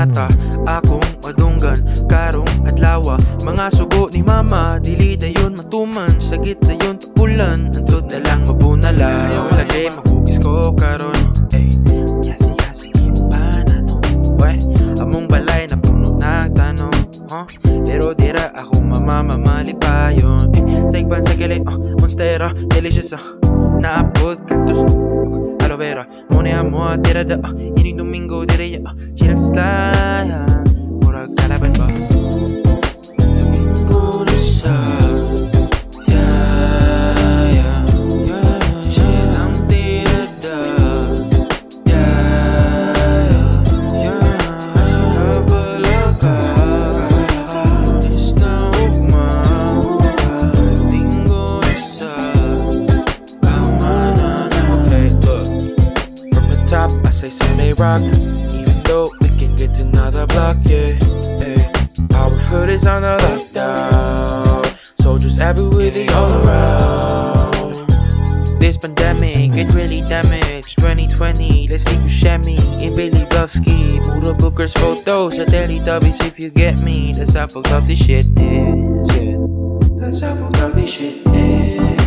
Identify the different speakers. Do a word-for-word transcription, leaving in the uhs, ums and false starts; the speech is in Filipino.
Speaker 1: nata akong madunggan, karong adlawa, mga sugo ni mama, dili dayon matuman, sagit dayon tupulan, antod na lang mabunala. Lagay makugis ko karon, eh, yasi-yasi yung banano, weh, among balay na puno nagtanong, huh? Pero dira ako mamamamali pa yun, eh, saigpan sa gili, oh, monstera, delicious, oh, naapod, cactus, oh, aloe vera, mone amo, tira da, oh, ini Domingo, dira ya, oh, chinagslayan, murag kalaban ba? Domingo na sa, yeah, yeah, yeah, silang tira da, yeah, yeah, kabalaga, is na ugma, Domingo na sa, kamanan. Okay, look, from the top I say Sunday rock, even though we can get to another block, yeah, hey. Our hood is on the lockdown, soldiers everywhere, they all around. This pandemic, it really damaged twenty twenty, let's leave you shammy in Billy Bluffski, Buddha Booker's photos at Teletubbies, if you get me. That's how fucked up this shit is, yeah. That's how fucked up this shit is.